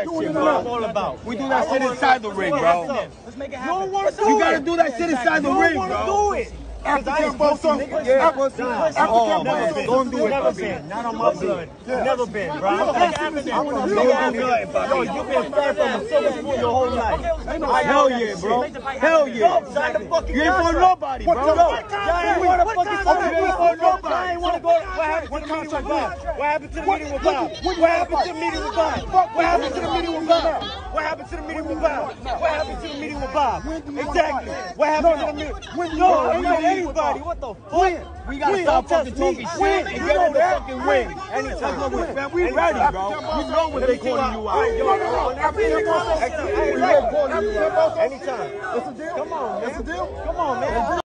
that shit, bro. We do that shit inside the ring, bro. Let's make it happen. You gotta do that shit inside the ring, bro. Do it. African Boston, yeah. Don't do it, never been. Not on my blood. Never been, bro. Don't do nothing, yo, you've been fed from a silver spoon your whole life. Hell yeah, bro. Hell yeah. You ain't for nobody, bro. Y'all ain't want to fucking for nobody. Y'all ain't want to go. What happened to the meeting with Bob? What happened to the meeting with Bob? What happened to the meeting with Bob? What happened to the meeting with Bob? What happened to the meeting with Bob? What happened to the meeting with Bob? Exactly. What happened to the meeting? Yo, anybody, what the fuck? We gotta stop fucking talking shit and get on the fucking wing. Anytime. Man, we ready, bro. You know what they calling you out. Anytime. Come on, man. Come on, man.